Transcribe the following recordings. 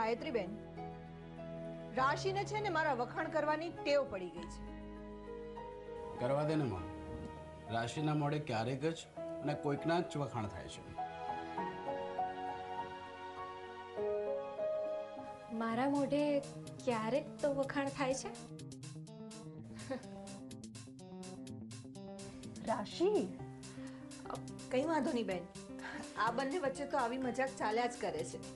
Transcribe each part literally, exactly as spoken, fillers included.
ગાયત્રી બેન, રાશિને છે ને મારા વખાણ કરવાની ટેવ પડી ગઈ છે. કરવા દે ને માં. રાશિના મોડે ક્યારેક જ અને કોઈકના જ વખાણ થાય છે. મારા મોઢે ક્યારેક તો વખાણ થાય છે. રાશિ, કઈ વાંધો નહીં બેન, આ બંને વચ્ચે તો આવી મજાક ચાલ્યા જ કરે છે.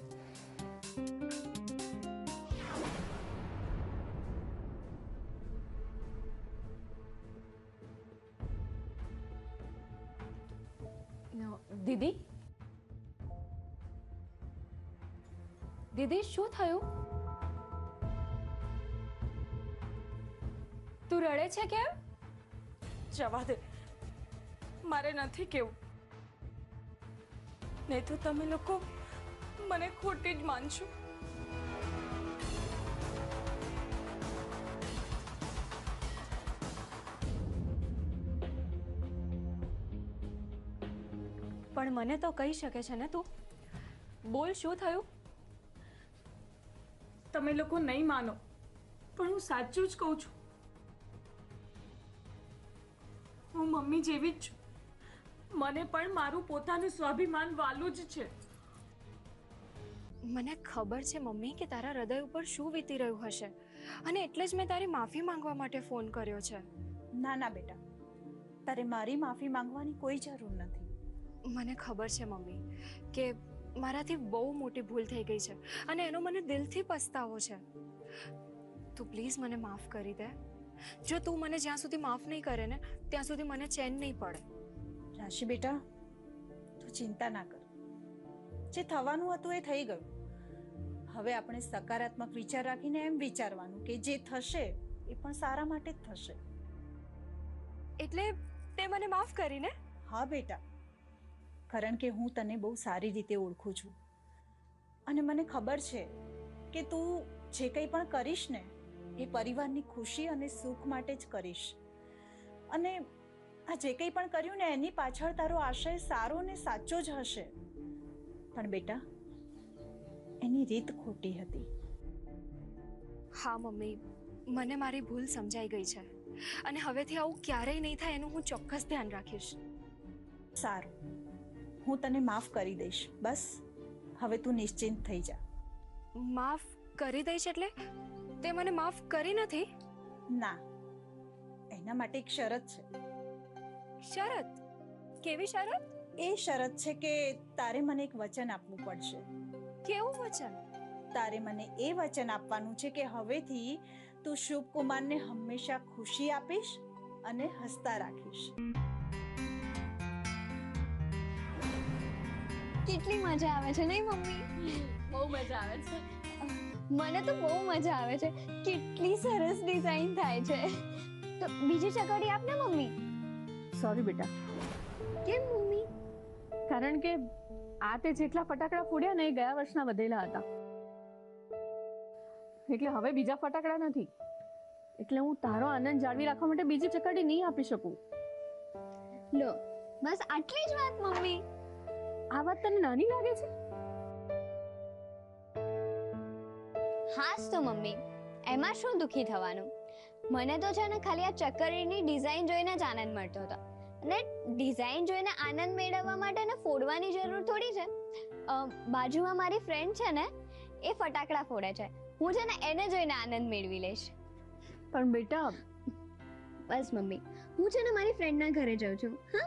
દીદી, દીદી શું થયું? તું રડે છે કેમ? જવા દે, મારે નથી કેવું. નહીં તો તમે લોકો મને ખોટી જ માનશો. પણ મને તો કહી શકે છે ને તું. બોલ, શું થયું? તમે લોકો નહીં માનો, પણ હું સાચું જ કહું છું. હું મમ્મી જેવી જ છું. મને પણ મારું પોતાનું સ્વાભિમાન વાલું જ છે. મને ખબર છે મમ્મી કે તારા હૃદય ઉપર શું વીતી રહ્યું હશે, અને એટલે જ મેં તારી માફી માંગવા માટે ફોન કર્યો છે. ના ના બેટા, તારે મારી માફી માંગવાની કોઈ જરૂર નથી. મને ખબર છે મમ્મી કે મારાથી બહુ મોટી ભૂલ થઈ ગઈ છે, અને એનો મને દિલથી પસ્તાવો છે. તું પ્લીઝ મને માફ કરી દે. જો તું મને જ્યાં સુધી માફ નહીં કરે ને ત્યાં સુધી મને ચેન નહીં પડે. રાશિ બેટા, તું ચિંતા ના કર. જે થવાનું હતું એ થઈ ગયું. હવે આપણે સકારાત્મક વિચાર રાખીને એમ વિચારવાનું કે જે થશે એ પણ સારા માટે જ થશે. એટલે તે મને માફ કરીને? હા બેટા, કારણ કે હું તને બહુ સારી રીતે ઓળખું છું, અને મને ખબર છે કે તું જે કંઈ પણ કરીશ ને એ પરિવારની ખુશી અને સુખ માટે જ કરીશ. અને આ જે કંઈ પણ કર્યું ને એની પાછળ તારો આશય સારો ને સાચો જ હશે. પણ બેટા, એની રીત ખોટી હતી. હા મમ્મી, મને મારી ભૂલ સમજાઈ ગઈ છે, અને હવેથી આવું ક્યારેય નહીં થાય એનું હું ચોક્કસ ધ્યાન રાખીશ. સારું, હું તને માફ કરી દઈશ. બસ હવે તું નિશ્ચિંત થઈ જા. માફ કરી દઈશ એટલે તે મને માફ કરી નથી? ના, એના માટે એક શરત છે. શરત? કેવી શરત? એ શરત છે કે તારે મને એક વચન આપવું પડશે. કેવું વચન? તારે મને એ વચન આપવાનું છે કે હવેથી તું શુભકુમારને હંમેશા ખુશી આપીશ અને હસતા રાખીશ. કેટલી મજા આવે છે નહીં મમ્મી? બહુ મજા આવે છે. મને તો બહુ મજા આવે છે. કેટલી સરસ ડિઝાઇન થાય છે. તો બીજી ચકડી આપ ને મમ્મી. સોરી બેટા. કેમ મમ્મી? કારણ કે આ તે જેટલા ફટાકડા ફોડ્યા ને એ ગયા વર્ષના વધેલા હતા, એટલે હવે બીજા ફટાકડા નથી. એટલે હું તારો આનંદ જાળવી રાખવા માટે બીજી ચકડી નહીં આપી શકું. લો, બસ આટલી જ વાત મમ્મી. આ વાત તને નાની લાગે છે? હાસ તો મમ્મી, એમાં શું દુખી થવાનું? મને તો છે ને ખાલી આ ચકરીની ડિઝાઇન જોઈને જ આનંદ મળતો હતો, અને ડિઝાઇન જોઈને આનંદ મેળવવા માટે ને ફોડવાની જરૂર થોડી છે. બાજુમાં મારી ફ્રેન્ડ છે ને, એ ફટાકડા ફોડે છે. હું છે ને એને જોઈને આનંદ મેળવી લઈશ. પણ બેટા, બસ મમ્મી, હું છે ને મારી ફ્રેન્ડના ઘરે જાઉં છું. હા,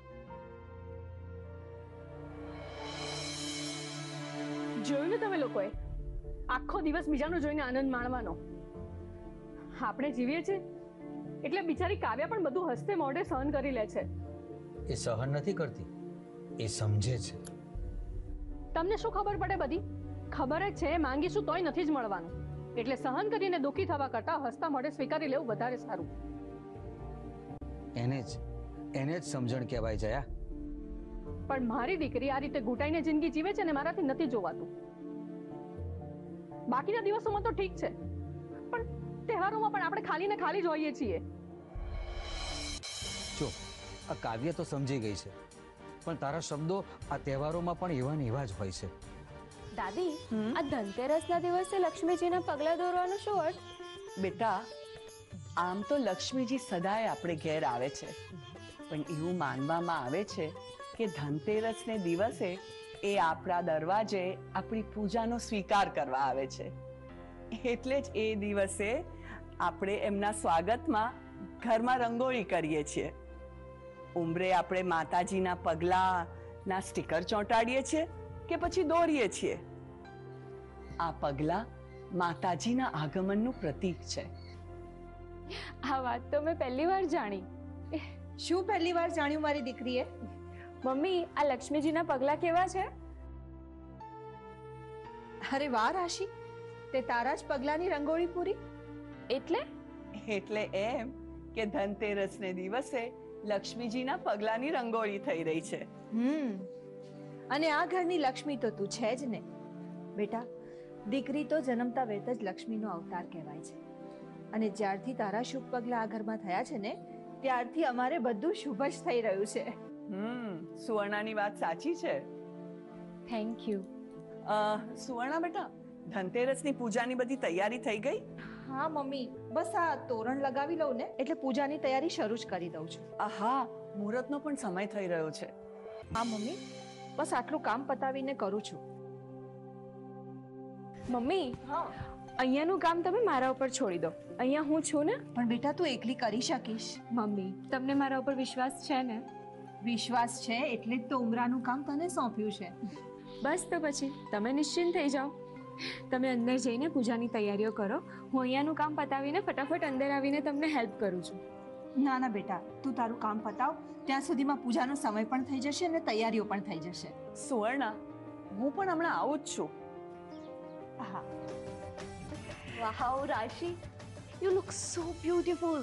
જોયું ને તમે લોકોએ? આખો દિવસ બીજાનું જોઈને આનંદ માણવાનો. આપણે જીવીએ છીએ એટલે બિચારી કાવ્યા પણ બધું હસતે મોઢે સહન કરી લે છે. એ સહન નથી કરતી, એ સમજે છે. તમને શું ખબર પડે? બધી ખબર જ છે માંગીશું તોય નથી જ મળવાનું. એટલે સહન કરીને દુઃખી થવા કરતા હસતા મોઢે સ્વીકારી લેવું વધારે સારું. એને જ એને જ સમજણ કહેવાય જયા. પણ મારી દીકરી આ રીતે ઘૂંટાઈને જિંદગી જીવે છે ને મારાથી નથી જોવાતું. બાકીના દિવસોમાં તો ઠીક છે, પણ તહેવારોમાં પણ આપણે ખાલી ને ખાલી જ હોઈએ છીએ. જો આ કાવ્ય તો સમજી ગઈ છે, પણ તારા શબ્દો આ તહેવારોમાં પણ એવા ને એવા જ હોય છે. દાદી આ ધનતેરસના દિવસે લક્ષ્મીજીના પગલા દોરવાનો શું અર્થ? બેટા, આમ તો લક્ષ્મીજી સદાય આપણે ઘેર આવે છે, પણ એવું માનવામાં આવે છે કે ધનતેરસને દિવસે એ આપણા દરવાજે આપણી પૂજાનો સ્વીકાર કરવા આવે છે. એટલે જ એ દિવસે આપણે એમના સ્વાગતમાં ઘરમાં રંગોળી કરીએ છીએ. ઉંબરે આપણે માતાજીના પગલાંના સ્ટીકર ચોંટાડીએ છીએ કે પછી દોરીએ છીએ. આ પગલાં માતાજીના આગમનનું પ્રતીક છે. આ વાત તો મેં પહેલી વાર જાણી. શું પહેલી વાર જાણ્યું મારી દીકરીએ? મમ્મી, આ લક્ષ્મીજીના પગલા કેવા છે? અરે વાહ રાશિ, તે તારા જ પગલાની રંગોળી પૂરી. એટલે એટલે એમ કે ધનતેરસને દિવસે લક્ષ્મીજીના પગલાની રંગોળી થઈ રહી છે. હમ અને આ ઘરની લક્ષ્મી તો તું છે જ ને બેટા. દીકરી તો જન્મતા વેત જ લક્ષ્મીનો અવતાર કહેવાય છે. અને જ્યારથી તારા શુભ પગલા આ ઘરમાં થયા છે ને, ત્યારથી અમારે બધું શુભ જ થઈ રહ્યું છે. હમ સુવર્ણાની વાત સાચી છે. Thank you. સુવર્ણા બેટા, ધનતેરસની પૂજાની બધી તૈયારી થઈ ગઈ? હા મમ્મી, બસ આ તોરણ લગાવી લઉં ને એટલે પૂજાની તૈયારી શરૂ જ કરી દઉં છું. આહા, મુહૂર્તનો પણ સમય થઈ રહ્યો છે. હા મમ્મી, બસ આટલું કામ પતાવીને કરું છું. મમ્મી, અહીંયાનું કામ તમે મારા ઉપર છોડી દો. અહીંયા હું છું ને. પણ બેટા તું એકલી કરી શકીશ. મમ્મી, તમને મારા ઉપર વિશ્વાસ છે ને? વિશ્વાસ છે એટલે જ તો ઉમરાનું કામ તને સોંપ્યું છે. બસ તો પછી તમે નિશ્ચિંત થઈ જાઓ. તમે અંદર જઈને પૂજાની તૈયારીઓ કરો. હું અહીંયાનું કામ પતાવીને ફટાફટ અંદર આવીને તમને હેલ્પ કરું છું. ના ના બેટા, તું તારું કામ પતાવ, ત્યાં સુધીમાં પૂજાનો સમય પણ થઈ જશે અને તૈયારીઓ પણ થઈ જશે. સુવર્ણા, હું પણ હમણાં આવું જ છું. હા. વાવ રાશિ, યુ લુક સો બ્યુટીફુલ.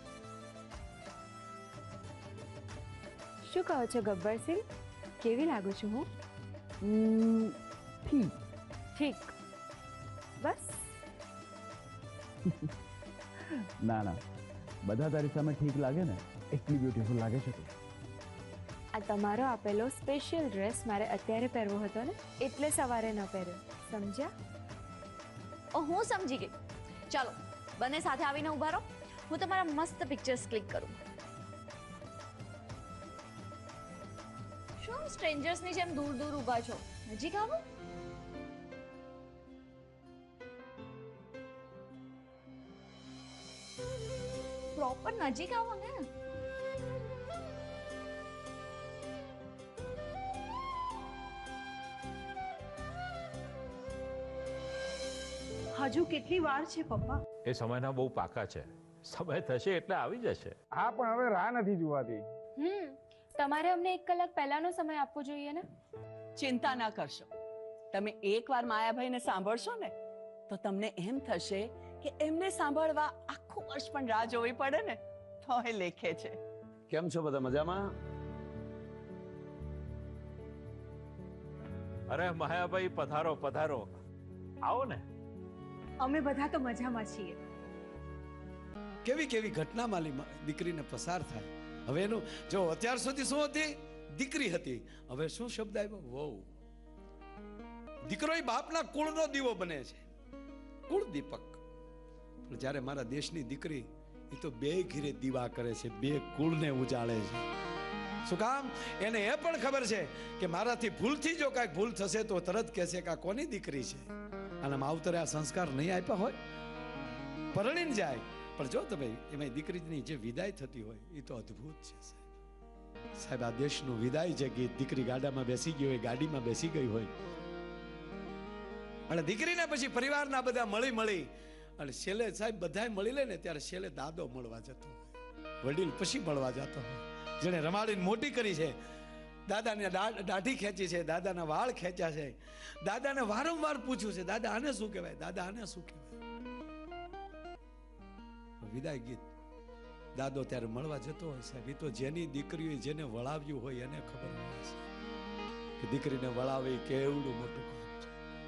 શું કહો છો ગબ્બરસિંહ? કેવી લાગુ છું હું? ઠીક. ઠીક બસ? ના ના, બધા તારી સામે ઠીક લાગે ને એટલી બ્યુટીફુલ લાગે છે તું. આ તમારો આપેલો સ્પેશિયલ ડ્રેસ મારે અત્યારે પહેરવો હતો ને, એટલે સવારે ન પહેર્યો. સમજ્યા? ઓ, હું સમજી ગઈ. ચાલો બંને સાથે આવીને ઉભા રહો, હું તમારા મસ્ત પિક્ચર્સ ક્લિક કરું. શું સ્ટ્રેન્જર્સની જેમ દૂર દૂર ઉભા છો? નજીક આવો. પ્રોપર નજીક આવો ને. હજુ કેટલી વાર છે પપ્પા? એ સમયના બહુ પાકા છે. સમય થશે એટલે આવી જશે. હા, પણ હવે રાહ નથી જોવાતી. હમ તમારે અમને એક કલાક પહેલાનો સમય આપવો જોઈએ ને. ચિંતા ના કરશો. તમે એકવાર માયાભાઈને સાંભળશો ને તો તમને એમ થશે કે એમને સાંભળવા આખું વર્ષ પણ રાહ જોવી પડે ને તો એ લેખે છે. કેમ છો બધા? મજામાં? અરે માયાભાઈ, પધારો પધારો, આવો ને. અમે બધા તો મજામાં છીએ. કેવી કેવી ઘટના માલી દીકરીને પસાર થાય. હવે એનું જો અત્યાર સુધી શું હતી? દીકરી હતી. હવે શું શબ્દ આવ્યો? વહુ. દીકરો એ બાપના કુળનો દીવો બને છે, કુળ દીપક. પણ જ્યારે મારા દેશની દીકરી એ તો બે ઘીરે દીવા કરે છે, બે કુળને ઉજાળે છે. શું કામ? એને એ પણ ખબર છે કે મારાથી ભૂલથી જો કાંઈક ભૂલ થશે તો તરત કહેશે કે આ કોની દીકરી છે. અને માવતરે આ સંસ્કાર નહીં આપ્યા હોય, પરણીને જાય. પણ જો તમે એમાં દીકરીની જે વિદાય થતી હોય એ તો અદ્ભુત છે સાહેબ. આ દેશનું વિદાય છે ગીત. દીકરી ગાડામાં બેસી ગઈ હોય, ગાડીમાં બેસી ગઈ હોય, અને દીકરીને પછી પરિવારના બધા મળી મળી અને છેલ્લે સાહેબ બધા મળી લે ને ત્યારે છેલ્લે દાદો મળવા જતો હોય, વડીલ પછી મળવા જતો હોય. જેને રમાડીને મોટી કરી છે, દાદાને દાઢી ખેંચી છે, દાદાના વાળ ખેંચ્યા છે, દાદાને વારંવાર પૂછ્યું છે દાદા આને શું કહેવાય, દાદા આને શું કહેવાય. વિદાય ગીત દાદો ત્યારે મળવા જતો હોય સાહેબ. એ તો જેની દીકરીઓ જેને વળાવ્યું હોય એને ખબર હોય છે કે દીકરીને વળાવી કેવડું મોટું કામ છે.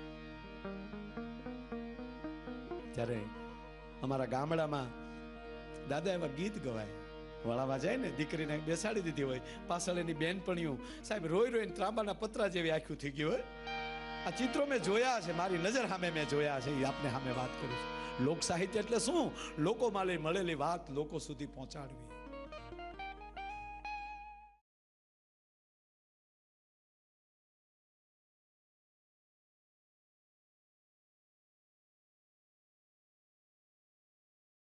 ત્યારે અમારા ગામડામાં દાદા એવા ગીત ગવાય, વળાવા જાય ને દીકરીને બેસાડી દીધી હોય, પાછળ એની બેનપણીઓ સાહેબ રોઈ રોઈને ત્રાંબાના પતરા જેવી આખું થઈ ગયું હોય. આ ચિત્રો મેં જોયા છે, મારી નજર સામે મેં જોયા છે, એ આપને સામે વાત કરું છું. લોક સાહિત્ય એટલે શું? લોકો માલે મળેલી વાત લોકો સુધી પહોંચાડવી.